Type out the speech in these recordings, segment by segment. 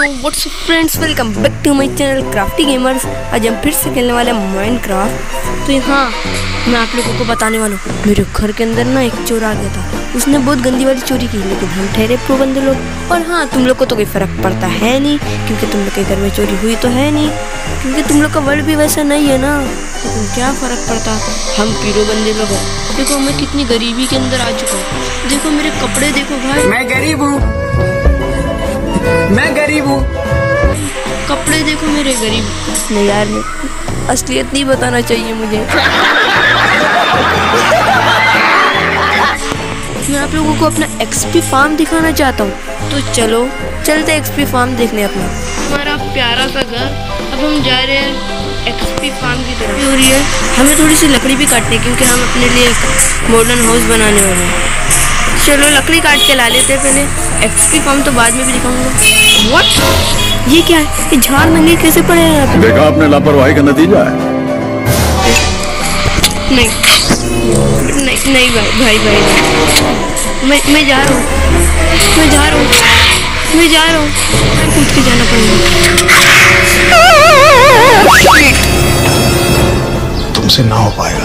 What's up friends, welcome back to my channel crafty gamers. आज हम फिर से खेलने वाले हैं माइनक्राफ्ट। तो यहाँ मैं आप लोगों को बताने वाला हूँ, मेरे घर के अंदर ना एक चोर आ गया था। उसने बहुत गंदी वाली चोरी की, लेकिन हम ठहरे प्रो बंदे लोग। और हाँ, तुम लोग को तो कोई फर्क पड़ता है नहीं, क्योंकि तुम लोग के घर में चोरी हुई तो है नहीं, क्योंकि तुम लोग का वर्ल्ड भी वैसा नहीं है ना। लेकिन क्या फ़र्क पड़ता, हम प्रो बंदे लोग हैं। देखो मैं कितनी गरीबी के अंदर आ चुका हूँ। देखो मेरे कपड़े देखो भाई, मैं गरीब हूँ, मैं गरीब हूँ। कपड़े देखो मेरे गरीब। नहीं यार, असलियत नहीं बताना चाहिए मुझे। मैं आप लोगों को अपना एक्सपी फार्म दिखाना चाहता हूँ, तो चलो चलते एक्सपी फार्म देखने अपना। हमारा प्यारा सा घर। अब हम जा रहे हैं एक्सपी फार्म की तरफ। हो रही है, हमें थोड़ी सी लकड़ी भी काटनी है, क्योंकि हम अपने लिए एक मॉडर्न हाउस बनाने वाले हैं। चलो लकड़ी काट के ला लेते हैं पहले। एक्सपी फार्म तो बाद में भी दिखाऊंगा। व्हाट, ये क्या है? ये झाड़ नंगे कैसे पड़े हैं यहाँ पे? देखा आपने लापरवाही का नतीजा है। नहीं नहीं नहीं भाई मैं जा रहा हूँ, मैं जा रहा हूँ। कूद के जाना पड़ेगा। तुमसे ना हो पाएगा।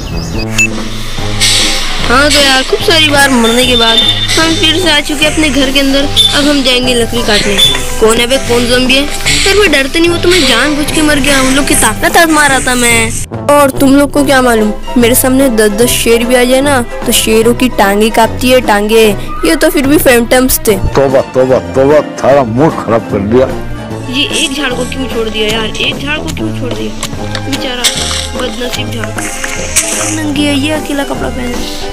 हाँ तो यार, खूब सारी बार मरने के बाद हम फिर से आ चुके अपने घर के अंदर। अब हम जाएंगे लकड़ी काटने। कौन है बे, कौन ज़ॉम्बी है? पर मैं डरते नहीं हूँ, तो मैं जानबूझ के मर गया। उन लोग की ताकत आजमा रहा था मैं। और तुम लोग को क्या मालूम, मेरे सामने 10-10 शेर भी आ जाए ना, तो शेरों की टांगे कांपती है, टांगे। ये तो फिर भी फैंटम्स थे। तौबा तौबा तौबा, थारा मूड खराब कर दिया। ये एक झाड़ को क्यों छोड़ दिया यार? एक झाड़ को क्यों छोड़ दिया? बेचारा बदनसीब झाड़। नंगी है, ये अकेला कपड़ा पहने।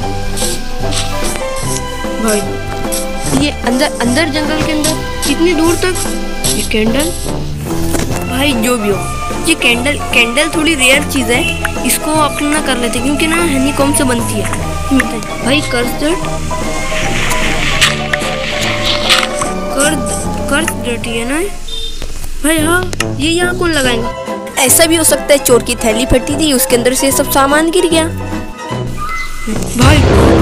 भाई ये अंदर जंगल के अंदर कितनी दूर तक? ये कैंडल, भाई जो भी हो, ये कैंडल थोड़ी रेयर चीज़ है। इसको अपना कर लेते, क्योंकि ना हनीकॉम्ब से बनती है। भाई कर्ज डर्टी है ना भाई। हाँ, ये यहाँ कौन लगाएंगे? ऐसा भी हो सकता है चोर की थैली फटी थी, उसके अंदर से सब सामान गिर गया। भाई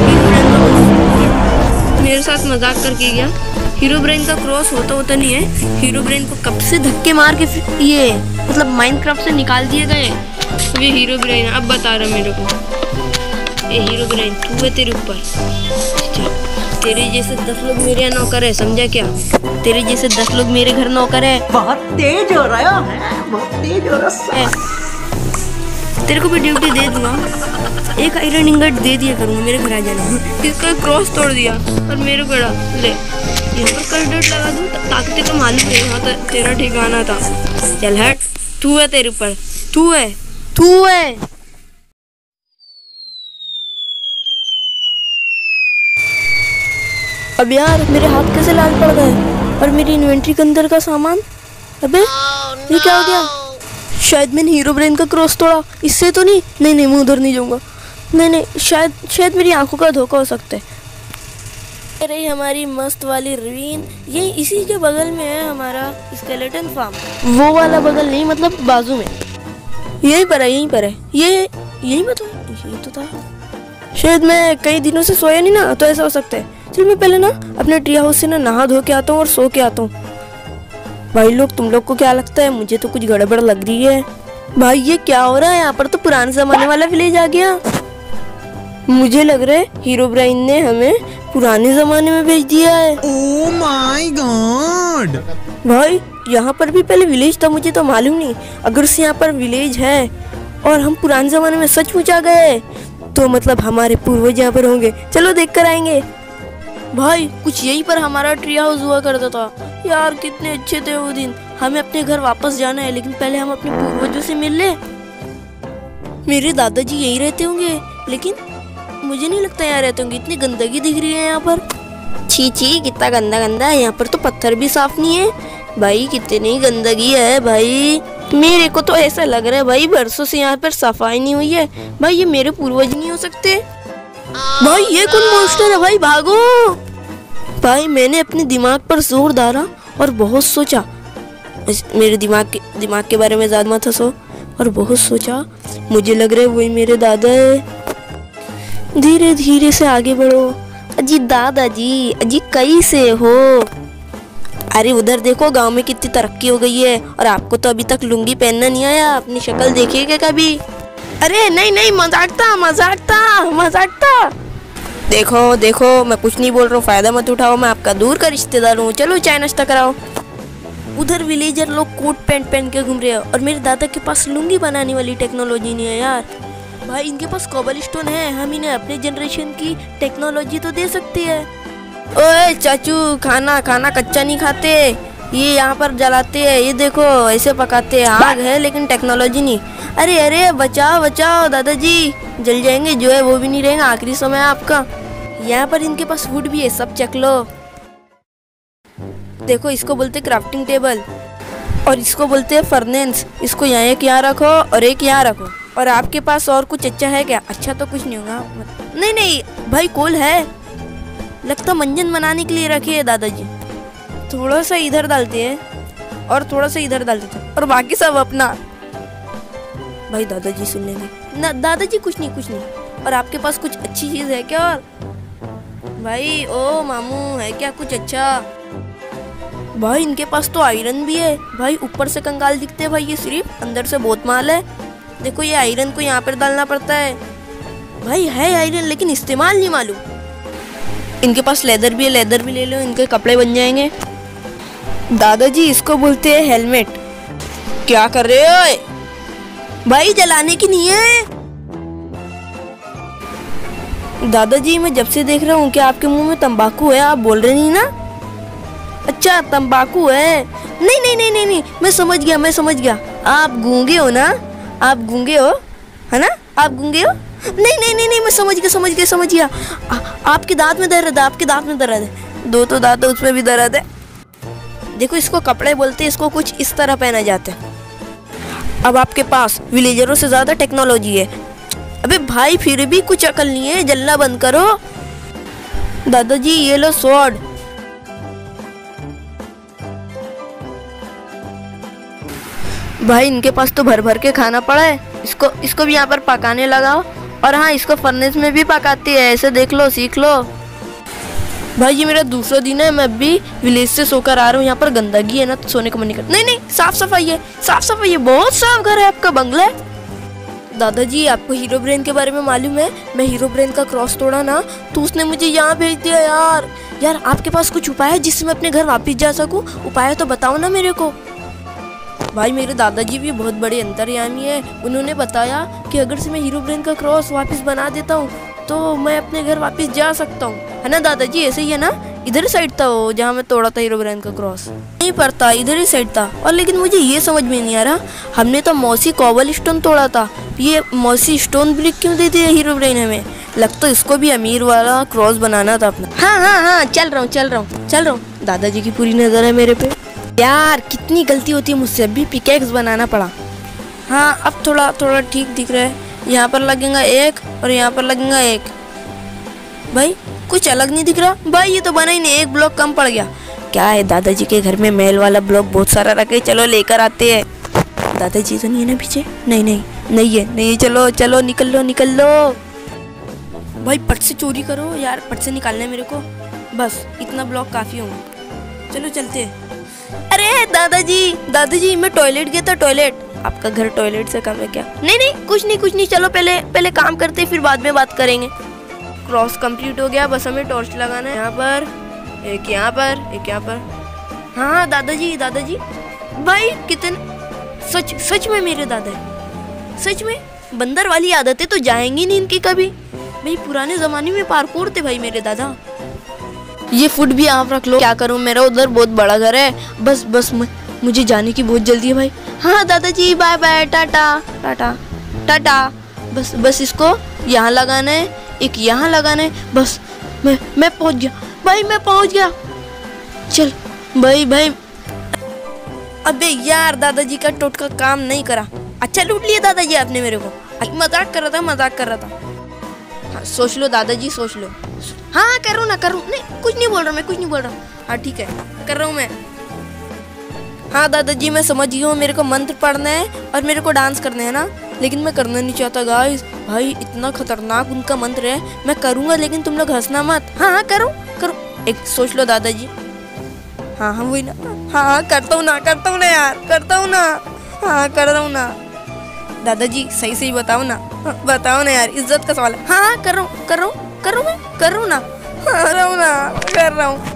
मेरे साथ मजाक करके गया। हीरो ब्रेन का क्रॉस होता नहीं है। हीरो ब्रेन को कब से धक्के मार के ये मतलब माइनक्राफ्ट से निकाल दिए गए। ये हीरो ब्रेन अब बता रहा मेरे को। ये हीरो ब्रेन तू है, तेरे ऊपर। तेरे जैसे 10 लोग मेरे यहाँ नौकर है, समझा क्या? तेरे जैसे 10 लोग मेरे घर नौकर है। बहुत तेज हो रहा है, बहुत तेज हो रहा है। तेरे को भी ड्यूटी दे दूंगा, एक आयरन इंगट दे दिया करूंगा मेरे घर आ जाना। इसका क्रॉस तोड़ दिया और मेरे को ले यहाँ पर कर्डेट लगा दूँ, ताकि तेरे को मालूम है यहाँ तक तेरा ठिकाना था। चल हट, तू है, तेरे ऊपर तू है। अब यार मेरे हाथ कैसे लाल पड़ गए, और मेरी इन्वेंट्री के अंदर का सामान। अबे ये क्या हो गया? शायद मैंने हीरो ब्रेन का क्रॉस तोड़ा। इससे तो नहीं, मैं उधर नहीं जाऊंगा। नहीं, शायद मेरी आंखों का धोखा हो सकता है। अरे हमारी मस्त वाली रवीन, ये इसी के बगल में है हमारा स्केलेटन फार्म। वो वाला बगल नहीं, मतलब बाजू में। यहीं पर है। यही तो था। शायद मैं कई दिनों से सोया नहीं ना, तो ऐसा हो सकता है। चल मैं पहले ना अपने ट्री हाउस से ना नहा धो के आता हूँ और सो के आता हूँ। भाई लोग, तुम लोग को क्या लगता है? मुझे तो कुछ गड़बड़ लग रही है। भाई ये क्या हो रहा है? यहाँ पर तो पुराने जमाने वाला विलेज आ गया। मुझे लग रहा है हीरो ब्रेन ने हमें पुराने जमाने में भेज दिया है। Oh my god! भाई यहाँ पर भी पहले विलेज था, मुझे तो मालूम नहीं। अगर से यहाँ पर विलेज है और हम पुराने जमाने में सचमुच आ गए, तो मतलब हमारे पूर्वज यहाँ पर होंगे। चलो देख कर आएंगे। भाई कुछ यहीं पर हमारा ट्री हाउस हुआ करता था यार। कितने अच्छे थे वो दिन। हमें अपने घर वापस जाना है, लेकिन पहले हम अपने पूर्वजों से मिल ले। मेरे दादाजी यहीं रहते होंगे, लेकिन मुझे नहीं लगता यहाँ रहते होंगे। इतनी गंदगी दिख रही है यहाँ पर। छी, कितना गंदा है। यहाँ पर तो पत्थर भी साफ नहीं है। भाई कितनी गंदगी है भाई। मेरे को तो ऐसा लग रहा है भाई, बरसों से यहाँ पर सफाई नहीं हुई है। भाई ये मेरे पूर्वज नहीं हो सकते। भाई ये कौन मॉन्स्टर है? भाई भागो। भाई मैंने अपने दिमाग पर जोर डाला और बहुत सोचा। मेरे दिमाग के बारे में ज्यादा मत हंसो। और बहुत सोचा, मुझे लग रहा है वही मेरे दादा है। धीरे धीरे से आगे बढ़ो। अजी दादाजी, अजी कैसे हो? अरे उधर देखो, गांव में कितनी तरक्की हो गई है, और आपको तो अभी तक लुंगी पहनना नहीं आया। अपनी शक्ल देखिएगा कभी। अरे नहीं नहीं, मजाक था। देखो देखो, मैं कुछ नहीं बोल रहा हूँ, फायदा मत उठाओ, मैं आपका दूर का रिश्तेदार हूँ। चलो चाय नाश्ता कराओ। उधर विलेजर लोग कोट पैंट पहन के घूम रहे हैं, और मेरे दादा के पास लुंगी बनाने वाली टेक्नोलॉजी नहीं है यार। भाई इनके पास कोबल स्टोन है, हम इन्हें अपने जनरेशन की टेक्नोलॉजी तो दे सकती है। ओए चाचू, खाना कच्चा नहीं खाते, ये यहाँ पर जलाते हैं, ये देखो ऐसे पकाते हैं। आग है लेकिन टेक्नोलॉजी नहीं। अरे बचाओ दादाजी, जल जाएंगे, जो है वो भी नहीं रहेगा, आखिरी समय है आपका। यहाँ पर इनके पास वुड भी है, सब चख लो। देखो इसको बोलते क्राफ्टिंग टेबल, और इसको बोलते हैं फर्नेंस। इसको यहाँ एक यहाँ रखो और एक यहाँ रखो। और आपके पास और कुछ अच्छा है क्या? अच्छा तो कुछ नहीं होगा। नहीं भाई, कोल है, लगता मंजन बनाने के लिए रखे है दादाजी। थोड़ा सा इधर डालते हैं और थोड़ा सा इधर डालते थे, और बाकी सब अपना। भाई दादाजी सुन लेंगे ना। दादाजी कुछ नहीं। और आपके पास कुछ अच्छी चीज है क्या? और भाई ओ मामू, है क्या कुछ अच्छा? भाई इनके पास तो आयरन भी है। भाई ऊपर से कंगाल दिखते हैं भाई, ये सिर्फ अंदर से बहुत माल है। देखो ये आयरन को यहाँ पर डालना पड़ता है। भाई है आयरन, लेकिन इस्तेमाल नहीं मालूम। इनके पास लेदर भी है, लेदर भी ले लो, इनके कपड़े बन जाएंगे। दादाजी इसको बोलते हैं हेलमेट। क्या कर रहे हो भाई? जलाने की नहीं है। दादाजी मैं जब से देख रहा हूँ कि आपके मुंह में तंबाकू है, आप बोल रहे नहीं ना? अच्छा तंबाकू है। नहीं, मैं समझ गया। आप गूंगे हो ना? आप गूंगे हो, है ना? आप गूंगे हो? नहीं, मैं समझ गया। आपके दांत में दर्द है, दो तो दांत है, उसमें भी दर्द है। देखो इसको कपड़े बोलते हैं, इसको कुछ इस तरह पहना जाता है। अब आपके पास विलेजरों से ज्यादा टेक्नोलॉजी है। अबे भाई फिर भी कुछ अकल नहीं है, जलना बंद करो। दादाजी ये लो स्वॉर्ड। भाई इनके पास तो भर के खाना पड़ा है। इसको भी यहाँ पर पकाने लगाओ, और हाँ इसको फर्नेस में भी पकाती है, ऐसे देख लो, सीख लो। भाई ये मेरा दूसरा दिन है, मैं भी विलेज से सोकर आ रहा हूँ। यहाँ पर गंदगी है ना, तो सोने का मन नहीं करता। नहीं, साफ सफाई है, बहुत साफ घर है आपका, बंगला है। दादाजी आपको हीरो ब्रेन के बारे में मालूम है? मैं हीरो ब्रेन का क्रॉस तोड़ा ना, तो उसने मुझे यहाँ भेज दिया यार। आपके पास कुछ उपाय है जिससे मैं अपने घर वापस जा सकूँ? उपाय तो बताओ ना मेरे को। भाई मेरे दादाजी भी बहुत बड़े अंतर्यामी है। उन्होंने बताया कि अगर से मैं हीरो ब्रेन का क्रॉस वापस बना देता हूँ तो मैं अपने घर वापस जा सकता हूँ, है ना दादाजी? ऐसे ही है ना? इधर ही साइड था वो जहाँ मैं तोड़ा था हीरो ब्रेन का क्रॉस। नहीं पड़ता, इधर ही साइड था। और लेकिन मुझे ये समझ में नहीं आ रहा, हमने तो मौसी कोबल स्टोन तोड़ा था, ये मौसी स्टोन ब्रिक क्यों दे दिया हीरो ब्रेन हमें? लगता है इसको भी अमीर वाला क्रॉस बनाना था अपना। हाँ, चल रहा हूँ। दादाजी की पूरी नजर है मेरे पे। यार कितनी गलती होती है मुझसे, अभी पिकेक्स बनाना पड़ा। हाँ अब थोड़ा ठीक दिख रहा है। यहाँ पर लगेगा एक और यहाँ पर लगेगा एक। भाई कुछ अलग नहीं दिख रहा। भाई ये तो बना ही नहीं, एक ब्लॉक कम पड़ गया। क्या है, दादाजी के घर में मेल वाला ब्लॉक बहुत सारा रखे, चलो लेकर आते हैं। दादाजी तो नहीं है ना पीछे? नहीं है। चलो निकल लो। भाई पट से चोरी करो यार, पट से निकालना है मेरे को, बस इतना ब्लॉक काफी होगा। चलो चलते हैं। अरे दादाजी मैं टॉयलेट गया था, टॉयलेट। आपका घर टॉयलेट से कम है क्या? नहीं कुछ नहीं। चलो पहले काम करते फिर बाद में बात करेंगे। क्रॉस कंप्लीट हो गया, बस हमें टॉर्च लगाना है। यहाँ पर एक, यहाँ पर। हाँ दादाजी। भाई कितने सच में मेरे दादा है, सच में। बंदर वाली आदतें तो जाएंगी नहीं इनकी कभी। भाई पुराने जमाने में पार्कोर थे भाई मेरे दादा। ये फूड भी आप रख लो। क्या करूं, मेरा उधर बहुत बड़ा घर है। बस मुझे जाने की बहुत जल्दी है भाई। हाँ दादाजी बाय बाय, टाटा। बस इसको यहाँ लगाना है, एक यहाँ लगाना है। बस मैं पहुंच गया भाई, मैं पहुंच गया। चल भाई। अबे यार दादाजी का टोटका काम नहीं करा। अच्छा लूट लिया दादाजी आपने मेरे को। मजाक कर रहा था। हाँ, सोच लो दादाजी, सोच लो। हाँ करूँ नहीं, कुछ नहीं बोल रहा। हाँ ठीक है, कर रहा हूँ मैं। हाँ दादाजी मैं समझ गई हूँ, मेरे को मंत्र पढ़ना है और मेरे को डांस करना है ना, लेकिन मैं करना नहीं चाहता गाइस। भाई इतना खतरनाक उनका मंत्र है, मैं करूँगा लेकिन तुम लोग हंसना मत। हाँ करो। एक सोच लो दादाजी। हाँ हाँ वही ना, हाँ करता हूँ ना यार, करता हूँ ना, हाँ कर रहा हूँ ना। दादाजी सही सही बताओ ना, बताओ ना यार, इज्जत का सवाल है। हाँ कर रहा हूँ कर रहा हूँ ना, कर रहा हूँ।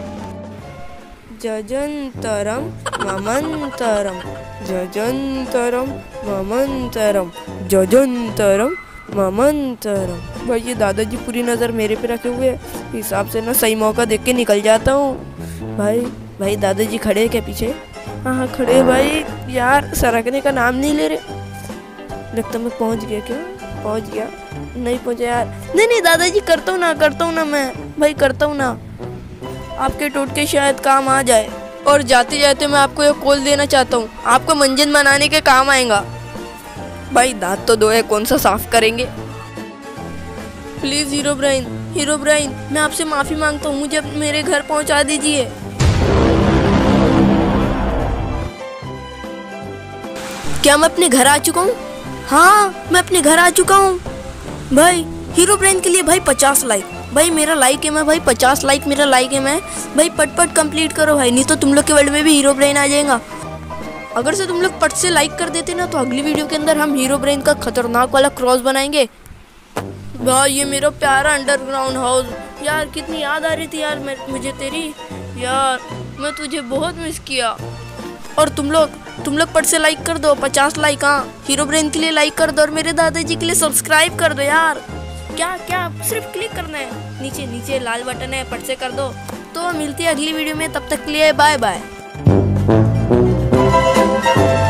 जजंतरम ममंतरम, जजंतरम ममंतरम, जजंतरम ममंतरम। भाई ये दादाजी पूरी नज़र मेरे पे रखे हुए हैं, हिसाब से ना सही मौका देख के निकल जाता हूँ। भाई दादाजी खड़े हैं क्या पीछे? हाँ खड़े भाई। यार सरकने का नाम नहीं ले रहे। लगता मैं पहुँच गया। क्या पहुँच गया? नहीं पहुँचा यार। नहीं दादाजी करता हूँ ना मैं, भाई करता हूँ ना। आपके टोटके शायद काम आ जाए। और जाते जाते मैं आपको ये कॉल देना चाहता हूँ, आपको मंजन बनाने के काम आएगा। भाई दांत तो दो है, कौन सा साफ करेंगे? प्लीज हीरो ब्राइन मैं आपसे माफी मांगता हूँ, मुझे मेरे घर पहुँचा दीजिए। क्या मैं अपने घर आ चुका हूँ? हाँ मैं अपने घर आ चुका हूँ। भाई हीरो ब्राइन के लिए भाई 50 लाइक, भाई मेरा लाइक है मैं, भाई 50 लाइक मेरा लाइक है मैं। भाई पट कंप्लीट करो भाई, नहीं तो तुम लोग के वर्ल्ड में भी हीरो ब्रेन आ जाएगा। अगर से तुम लोग पट से लाइक कर देते ना तो अगली वीडियो के अंदर हम हीरो ब्रेन का खतरनाक वाला क्रॉस बनाएंगे। भाई ये मेरा प्यारा अंडरग्राउंड हाउस, यार कितनी याद आ रही थी यार मुझे तेरी, यार मैं तुझे बहुत मिस किया। और तुम लोग पट से लाइक कर दो, 50 लाइक। हाँ हीरो ब्रेन के लिए लाइक कर दो और मेरे दादाजी के लिए सब्सक्राइब कर दो यार। क्या सिर्फ क्लिक करना है, नीचे लाल बटन है, पट से कर दो। तो मिलती है अगली वीडियो में, तब तक के लिए बाय बाय।